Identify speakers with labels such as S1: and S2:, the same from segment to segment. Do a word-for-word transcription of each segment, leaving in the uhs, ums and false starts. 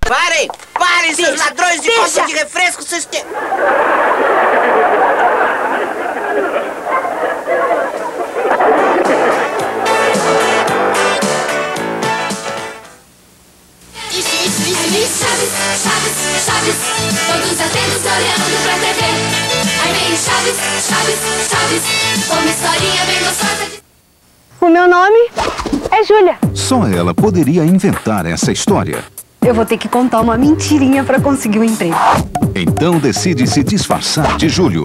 S1: Parem! Parem, seus
S2: Deixa,
S1: ladrões de
S2: deixa.
S1: copo de refresco! Vocês têm...
S3: Isso, isso, isso, isso. Chaves, Chaves, Chaves. Todos atentos olhando pra T V. Aí vem Chaves, Chaves, Chaves. Uma historinha bem gostosa de...
S2: O meu nome é Júlia.
S4: Só ela poderia inventar essa história.
S2: Eu vou ter que contar uma mentirinha pra conseguir um emprego.
S4: Então decide se disfarçar de Júlio.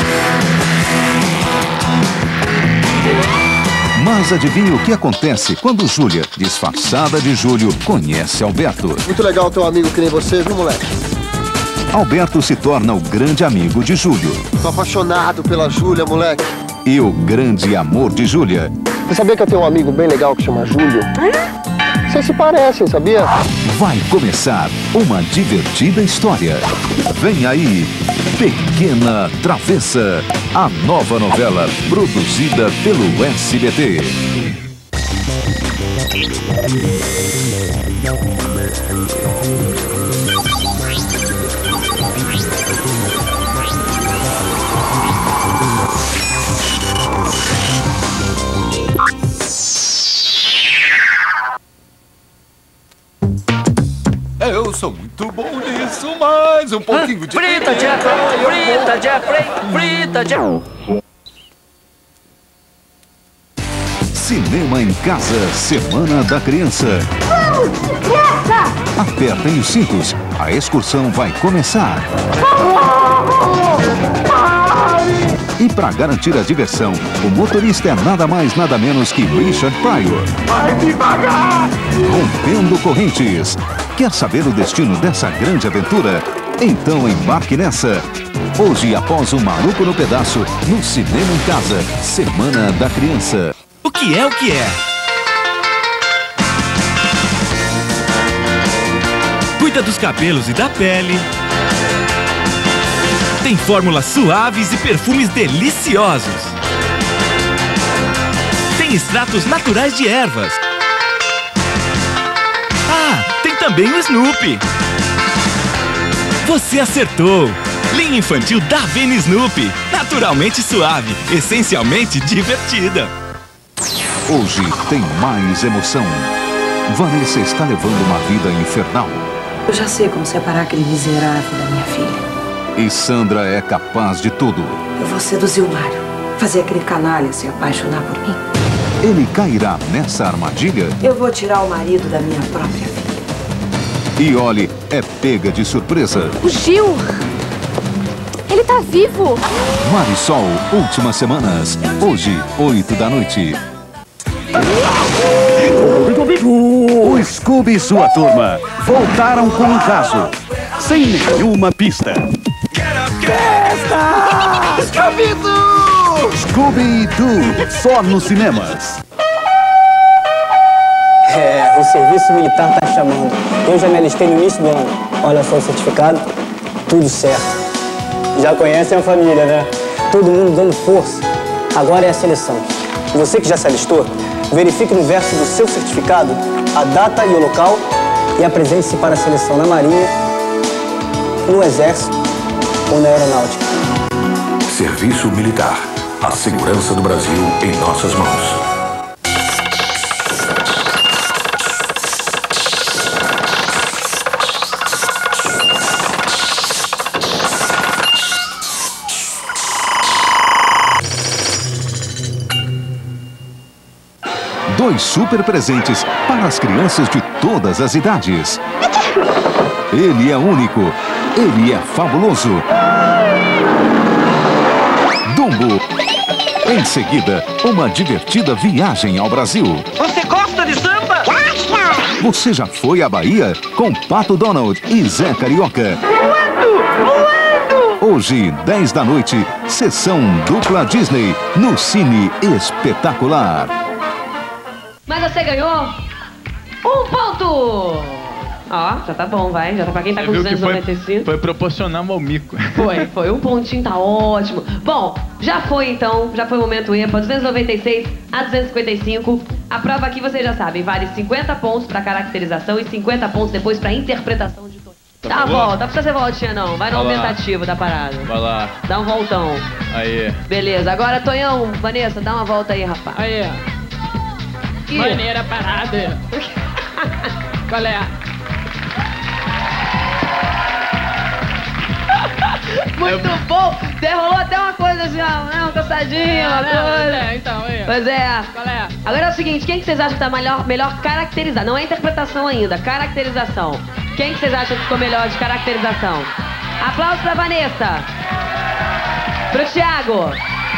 S4: Mas adivinha o que acontece quando Júlia, disfarçada de Júlio, conhece Alberto?
S5: Muito legal ter um amigo que nem você, viu, moleque?
S4: Alberto se torna o grande amigo de Júlio.
S5: Tô apaixonado pela Júlia, moleque.
S4: E o grande amor de Júlia.
S5: Você sabia que eu tenho um amigo bem legal que chama Júlio? Vocês se parecem, sabia?
S4: Vai começar uma divertida história. Vem aí, Pequena Travessa, a nova novela produzida pelo S B T.
S6: Eu sou muito bom nisso, mas um pouquinho de...
S7: Frita, Jeffrey! Frita, Jeffrey! Frita, Jeffrey!
S4: Cinema em Casa, Semana da Criança. Apertem os cintos, a excursão vai começar. E para garantir a diversão, o motorista é nada mais nada menos que Richard Pryor.
S6: Vai devagar!
S4: Rompendo correntes. Quer saber o destino dessa grande aventura? Então embarque nessa. Hoje, após o Maluco no Pedaço, no Cinema em Casa, Semana da Criança.
S8: O que é o que é? Cuida dos cabelos e da pele. Tem fórmulas suaves e perfumes deliciosos. Tem extratos naturais de ervas. Ah, tem também o Snoopy. Você acertou! Linha infantil da Vene Snoopy. Naturalmente suave, essencialmente divertida.
S4: Hoje tem mais emoção. Vanessa está levando uma vida infernal.
S9: Eu já sei como separar aquele miserável da minha filha.
S4: E Sandra é capaz de tudo.
S9: Eu vou seduzir o Mário, fazer aquele canalha se apaixonar por mim.
S4: Ele cairá nessa armadilha?
S9: Eu vou tirar o marido da minha própria filha.
S4: E olhe, é pega de surpresa.
S2: O Gil! Ele tá vivo!
S4: Marisol, últimas semanas. Hoje, oito da noite.
S10: O Scooby e sua turma voltaram com um caso, sem nenhuma pista.
S5: Festa! Scooby-Doo!
S10: Scooby-Doo, só nos cinemas.
S11: É, o serviço militar tá chamando. Eu já me alistei no início do ano. Olha só o certificado, tudo certo. Já conhecem a família, né? Todo mundo dando força. Agora é a seleção. Você que já se alistou, verifique no verso do seu certificado a data e o local e apresente-se para a seleção na Marinha, no Exército ou na Aeronáutica.
S12: Serviço Militar. A segurança do Brasil em nossas mãos.
S4: Dois super presentes para as crianças de todas as idades. Ele é único. Ele é fabuloso. Dumbo. Em seguida, uma divertida viagem ao Brasil.
S7: Você gosta de samba?
S4: Você já foi à Bahia com Pato Donald e Zé Carioca?
S7: Voando! Voando!
S4: Hoje, dez da noite, sessão dupla Disney no Cine Espetacular.
S13: Mas você ganhou um ponto! Ó, já tá bom, vai. Já tá pra quem tá com duzentos e noventa e cinco.
S14: Foi, foi proporcional ao mico.
S13: Foi, foi. Um pontinho tá ótimo. Bom, já foi então. Já foi o momento EPA. duzentos e noventa e seis a duzentos e cinquenta e cinco. A prova aqui, vocês já sabem, vale cinquenta pontos pra caracterização e cinquenta pontos depois pra interpretação de
S14: volta,
S13: Dá
S14: por
S13: uma
S14: favor?
S13: volta, não precisa ser voltinha não. Vai no
S14: Vai lá.
S13: aumentativo da parada.
S14: Vai lá.
S13: Dá um voltão.
S14: Aí.
S13: Beleza, agora Tonhão, Vanessa, dá uma volta aí, rapaz.
S15: Aí.
S13: Ih.
S15: Maneira parada. Qual é?
S13: Muito bom! Derrolou até uma coisa assim, ó, né? Um cansadinho, uma
S15: É,
S13: coisa.
S15: é, então, aí.
S13: Pois é.
S15: Qual é?
S13: Agora é o seguinte, quem que vocês acham que tá melhor, melhor caracterizado? Não é interpretação ainda, caracterização. Quem que vocês acham que ficou melhor de caracterização? Aplausos pra Vanessa. Pro Thiago.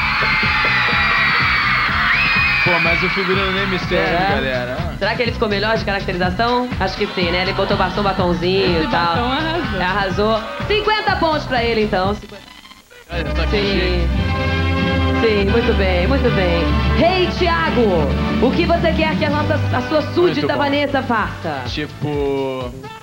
S14: Pô, mas o figurino nem me serve,
S13: É.
S14: galera.
S13: Será que ele ficou melhor de caracterização? Acho que sim, né? Ele botou bastão, batonzinho
S15: Esse
S13: e tal.
S15: batom arrasou.
S13: Arrasou. cinquenta pontos pra ele, então.
S14: Olha, tá aqui
S13: Sim. Sim, muito bem, muito bem. Rei Thiago, o que você quer que a, nossa, a sua súdita
S14: Muito bom.
S13: Vanessa faça?
S14: Tipo...